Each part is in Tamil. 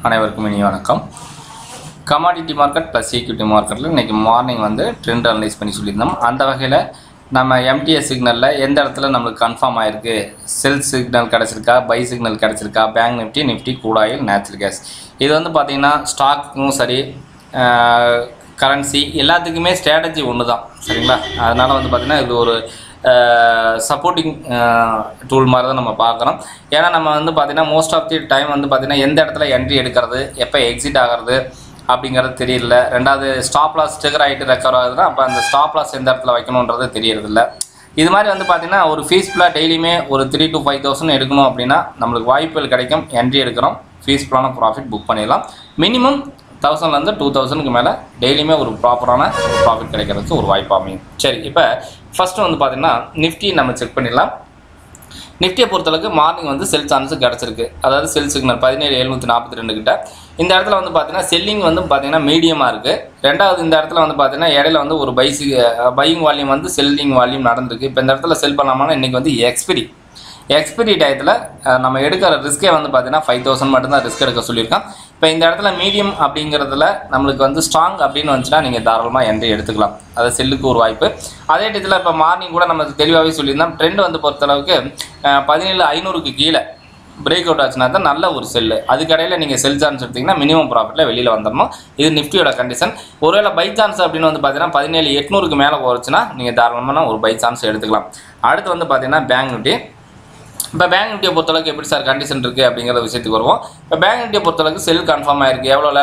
அனைவருக்கும் இனிய வணக்கம். கமாடிட்டி மார்க்கெட் ப்ளஸ் ஈக்விட்டி மார்க்கெட்டில் இன்றைக்கி மார்னிங் வந்து ட்ரெண்ட் அனலைஸ் பண்ணி சொல்லியிருந்தோம். அந்த வகையில் நம்ம எம்டிஎஸ் சிக்னலில் எந்த இடத்துல நம்மளுக்கு கன்ஃபார்ம் ஆகிருக்கு, செல் சிக்னல் கிடச்சிருக்கா, பை சிக்னல் கிடச்சிருக்கா, bank Nifty crude oil, natural gas, இது வந்து பார்த்திங்கன்னா ஸ்டாக்கும் சரி கரன்சி எல்லாத்துக்குமே ஸ்ட்ராட்டஜி ஒன்று தான். சரிங்களா? அதனால் வந்து பார்த்திங்கன்னா இது ஒரு சப்போர்ட்டிங் டூல் மாதிரி தான் நம்ம பார்க்குறோம். ஏன்னா நம்ம வந்து பார்த்திங்கன்னா மோஸ்ட் ஆஃப் தி டைம் வந்து பார்த்திங்கன்னா எந்த இடத்துல என்ட்ரி எடுக்கிறது, எப்போ எக்ஸிட் ஆகிறது அப்படிங்கிறது தெரியல. ரெண்டாவது ஸ்டாப் லாஸ் ட்ரிகர் ஆகிட்டு ரெக்கவர் ஆகுதுன்னா அப்போ அந்த ஸ்டாப் லாஸ் எந்த இடத்துல வைக்கணுன்றது தெரியறதில்ல. இது மாதிரி வந்து பார்த்திங்கன்னா ஒரு ஃபீஸ்ஃபுல்லாக டெய்லியுமே ஒரு 3,000 to 5,000 எடுக்கணும் அப்படின்னா நம்மளுக்கு வாய்ப்புகள் கிடைக்கும். என்ட்ரி எடுக்கிறோம், ஃபீஸ்ஃபுல்லான ப்ராஃபிட் புக் பண்ணிடலாம். மினிமம் 1000லேருந்து 2000க்கு மேலே டெய்லியுமே ஒரு ப்ராப்பரான ப்ராஃபிட் கிடைக்கிறதுக்கு ஒரு வாய்ப்பு அமையும். சரி, இப்போ ஃபஸ்ட்டு வந்து பார்த்திங்கன்னா நிஃப்டி நம்ம செக் பண்ணிடலாம். நிஃப்டியை பொறுத்தளவுக்கு மார்னிங் வந்து செல் சான்ஸு கிடச்சிருக்கு. அதாவது செல் சிக்னல் 17,742 கிட்ட. இந்த இடத்துல வந்து பார்த்திங்கன்னா செல்லிங் வந்து பார்த்திங்கன்னா மீடியமாக இருக்குது. ரெண்டாவது இந்த இடத்துல வந்து பார்த்திங்கன்னா இடையில வந்து ஒரு பையிங் வால்யூம் வந்து செல்லிங் வால்யூம் நடந்திருக்கு. இப்போ இந்த இடத்துல செல் பண்ணலாமான்னா இன்றைக்கி வந்து எக்ஸ்பிரி டயத்தில் நம்ம எடுக்கிற ரிஸ்க்கே வந்து பார்த்திங்கன்னா 5,000 மட்டும்தான் ரிஸ்க் எடுக்க சொல்லியிருக்கோம். இப்போ இந்த இடத்துல மீடியம் அப்படிங்கிறதுல நம்மளுக்கு வந்து ஸ்ட்ராங் அப்படின்னு வந்துச்சுன்னா நீங்கள் தாராளமாக என்ட்ரி எடுத்துக்கலாம். அது செல்லுக்கு ஒரு வாய்ப்பு. அதே இடத்துல இப்போ மார்னிங் கூட நம்ம தெளிவாகவே சொல்லியிருந்தோம். ட்ரெண்ட் வந்து பொறுத்தளவுக்கு 17,500க்கு கீழே பிரேக் அவுட் ஆச்சுன்னா தான் நல்ல ஒரு செல்லு. அதுக்கடையில் நீங்கள் செல் சான்ஸ் எடுத்திங்கன்னா மினிமம் ப்ராஃபிட்டில் வெளியில் வந்துடணும். இது நிஃப்டியோட கண்டிஷன். ஒருவேளை பை சான்ஸ் அப்படின்னு வந்து பார்த்தீங்கன்னா 17,800க்கு மேலே போச்சுன்னா நீங்கள் தாராளமான ஒரு பை சான்ஸ் எடுத்துக்கலாம். அடுத்து வந்து பார்த்தீங்கன்னா பேங்க் நிஃப்டி. இப்போ பேங்க் நிஃப்டியை பொறுத்தளவுக்கு எப்படி சார் கண்டிஷன் இருக்குது அப்படிங்கிற விஷயத்துக்கு வருவோம். இப்போ பேங்க் நிஃப்டியை பொறுத்தளவுக்கு செல் கன்ஃபார்ம் ஆகிருக்கு. எவ்வளோல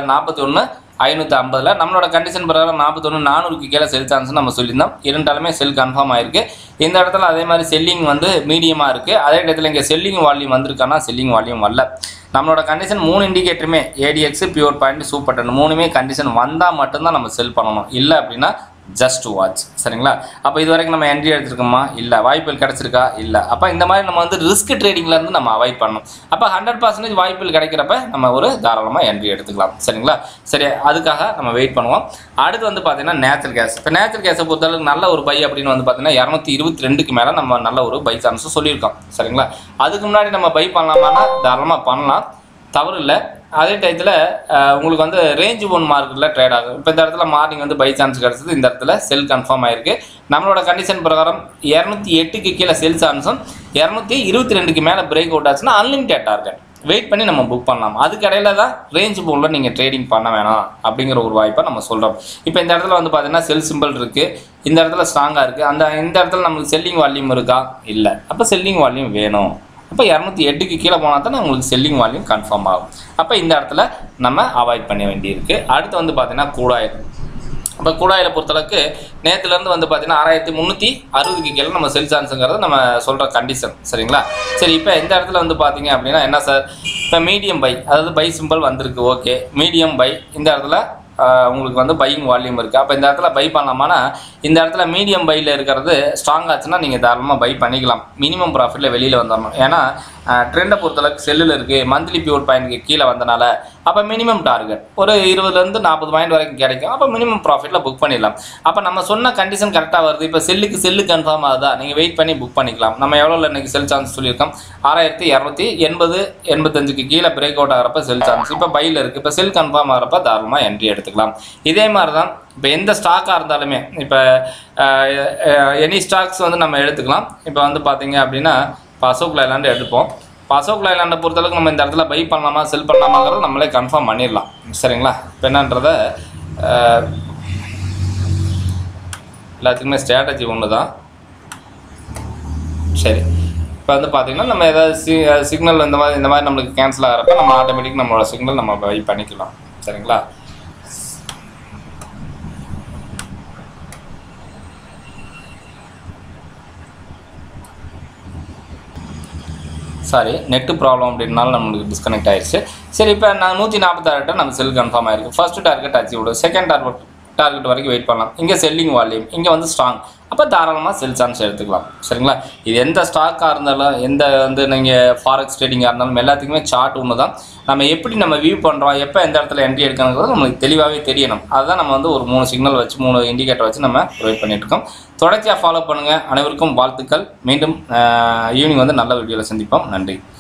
41,550. நம்மளோட கண்டிஷன் பிரகாரம் 41,400க்கு கீழே செல் சான்ஸ் நம்ம சொல்லியிருந்தோம். இரண்டாலுமே செல் கன்ஃபார்ம் ஆகிருக்கு. இந்த இடத்துல அதே மாதிரி செல்லிங் வந்து மீடியமாக இருக்குது. அதே இடத்துல இங்கே செல்லிங் வால்யூம் வந்திருக்கானா செல்லிங் வால்யூம் வரல. நம்மளோட கண்டிஷன் 3 இண்டிகேட்டருமே ADX, pure point, super ten 3மே கண்டிஷன் வந்தால் மட்டும்தான் நம்ம செல் பண்ணணும். இல்லை அப்படின்னா ஜஸ்ட் வாட்ச். சரிங்களா? அப்போ இது வரைக்கும் நம்ம என்ட்ரி எடுத்துருக்கோமா? இல்லை. வாய்ப்புகள் கிடச்சிருக்கா? இல்லை. அப்போ இந்த மாதிரி நம்ம வந்து ரிஸ்க் ட்ரேடிங்லேருந்து நம்ம அவாய்ட் பண்ணணும். அப்போ 100% வாய்ப்புகள் கிடைக்கிறப்ப நம்ம ஒரு தாராளமாக என்ட்ரி எடுத்துக்கலாம். சரிங்களா? சரி, அதுக்காக நம்ம வெயிட் பண்ணுவோம். அடுத்து வந்து பார்த்தீங்கன்னா நேச்சுரல் கேஸ். இப்போ நேச்சுரல் கேஸை பொறுத்தளவுக்கு நல்ல ஒரு பை அப்படின்னு வந்து பார்த்தீங்கன்னா 222க்கு மேலே நம்ம நல்ல ஒரு பை சான்ஸும் சொல்லியிருக்கோம். சரிங்களா? அதுக்கு முன்னாடி நம்ம பை பண்ணலாமான்னா தாராளமாக பண்ணலாம், தவறு இல்லை. அதே டயத்தில் உங்களுக்கு வந்து ரேஞ்ச் ஒன் மார்க்கெட்டில் ட்ரேட் ஆகும். இப்போ இந்த இடத்துல மார்னிங் வந்து பை சான்ஸ் கிடச்சிது. இந்த இடத்துல செல் கன்ஃபார்ம் ஆகிருக்கு. நம்மளோட கண்டிஷன் பிரகாரம் 208க்கு கீழே செல் சான்ஸும் 222க்கு மேலே பிரேக் அவுட் ஆச்சுன்னா அன்லிமிட்டட் டார்கெட் வெயிட் பண்ணி நம்ம புக் பண்ணலாம். அதுக்கு இடையில தான் ரேஞ்ச் போனில் நீங்கள் ட்ரேடிங் பண்ண வேணாம் அப்படிங்கிற ஒரு வாய்ப்பை நம்ம சொல்கிறோம். இப்போ இந்த இடத்துல வந்து பார்த்தீங்கன்னா செல் சிம்பிள் இருக்குது. இந்த இடத்துல ஸ்ட்ராங்காக இருக்குது. இந்த இடத்துல நமக்கு செல்லிங் வால்யூம் இருக்கா? இல்லை. அப்போ செல்லிங் வால்யூம் வேணும். அப்போ 208க்கு கீழே போனால் தான் உங்களுக்கு செல்லிங் வால்யூம் கன்ஃபார்ம் ஆகும். அப்போ இந்த இடத்துல நம்ம அவாய்ட் பண்ண வேண்டியிருக்கு. அடுத்து வந்து பார்த்தீங்கன்னா க்ரூட் ஆயில். இப்போ க்ரூட் ஆயிலை பொறுத்தளவுக்கு நேற்றுலேருந்து வந்து பார்த்தீங்கன்னா 6,360க்கு கீழே நம்ம செல் சான்ஸுங்கிறது நம்ம சொல்கிற கண்டிஷன். சரிங்களா? சரி, இப்போ இந்த இடத்துல வந்து பார்த்தீங்க அப்படின்னா என்ன சார், இப்போ மீடியம் பை, அதாவது பை சிம்பிள் வந்திருக்கு. Okay, medium buy. இந்த இடத்துல உங்களுக்கு வந்து பையிங் வால்யூம் இருக்குது. அப்போ இந்த இடத்துல பை பண்ணலாமான்னா இந்த இடத்துல மீடியம் பையில் இருக்கிறது ஸ்ட்ராங் ஆச்சுன்னா நீங்கள் தாராளமாக பை பண்ணிக்கலாம். மினிமம் ப்ராஃபிட்டில் வெளியில் வந்துடணும். ஏன்னா ட்ரெண்டை பொறுத்தளவுக்கு செல்லில் இருக்குது. மந்த்லி பியூர் பாயிண்ட்டுக்கு கீழே வந்தனால அப்போ மினிமம் டார்கெட் ஒரு 20லேருந்து 40 பாயிண்ட் வரைக்கும் கிடைக்கும். அப்போ மினிமம் ப்ராஃபிட்டில் புக் பண்ணிடலாம். அப்போ நம்ம சொன்ன கண்டிஷன் கரெக்டாக வருது. இப்போ செல்லு கன்ஃபார்ம் ஆகுதா, நீங்கள் வெயிட் பண்ணி புக் பண்ணிக்கலாம். நம்ம எவ்வளோ இன்றைக்கி செல் சான்ஸ் சொல்லியிருக்கோம்? 6,280, 85க்கு கீழே பிரேக் அவுட் ஆகிறப்ப செல் சான்ஸ் இப்போ பையில் இருக்குது. இப்போ செல் கன்ஃபார்ம் ஆகிறப்ப தாராளமாக என்ட்ரி எடுத்துக்கலாம். இதே மாதிரி தான் இப்போ எந்த ஸ்டாக்காக இருந்தாலுமே இப்போ எனி ஸ்டாக்ஸ் வந்து நம்ம எடுத்துக்கலாம். இப்போ வந்து பார்த்தீங்க அப்படின்னா அசோக் லைலாண்டு எடுப்போம். அசோக் லைலாண்டை பொறுத்தளவுக்கு நம்ம இந்த இடத்துல பை பண்ணலாமா செல் பண்ணலாமாங்கிறத நம்மளே கன்ஃபார்ம் பண்ணிடலாம். சரிங்களா? இப்போ என்னன்றதை எல்லாத்துக்குமே ஸ்ட்ராட்டஜி ஒன்று தான். சரி, இப்போ வந்து பார்த்திங்கன்னா நம்ம ஏதாவது சிக்னல் இந்த மாதிரி நம்மளுக்கு கேன்சல் ஆகிறப்ப நம்ம ஆட்டோமேட்டிக் நம்மளோட சிக்னல் நம்ம பை பண்ணிக்கலாம். சரிங்களா? சாரி, நெட்டு ப்ராப்ளம் அப்படின்னாலும் நம்மளுக்கு டிஸ்கனெக்ட் ஆயிடுச்சு. சரி, இப்போ நான் 146 நம்ம செல் கன்ஃபார்ம் ஆகிருக்கு. ஃபர்ஸ்ட் டார்கெட் அச்சீவ் விடும். செகண்ட் டார்கெட் வரைக்கும் வெயிட் பண்ணலாம். இங்கே செல்லிங் வால்யூம், இங்கே வந்து ஸ்ட்ராங். அப்போ தாராளமாக செல் சான்ஸ் எடுத்துக்கலாம். சரிங்களா? இது எந்த ஸ்டாக்காக இருந்தாலும் எந்த வந்து நீங்கள் ஃபாரெக்ஸ் ட்ரேடிங்காக இருந்தாலும் எல்லாத்துக்குமே சார்ட் ஒன்று தான். நம்ம எப்படி நம்ம வியூ பண்ணுறோம், எப்போ எந்த இடத்துல என்ட்ரி எடுக்கணுங்கிறது நம்மளுக்கு தெளிவாகவே தெரியணும். அதுதான் நம்ம வந்து ஒரு 3 சிக்னல் வச்சு 3 இண்டிகேட்டர் வச்சு நம்ம ப்ரொவைட் பண்ணிகிட்ருக்கோம். தொடர்ச்சியாக ஃபாலோ பண்ணுங்கள். அனைவருக்கும் வாழ்த்துக்கள். மீண்டும் ஈவினிங் வந்து நல்ல வீடியோவில் சந்திப்போம். நன்றி.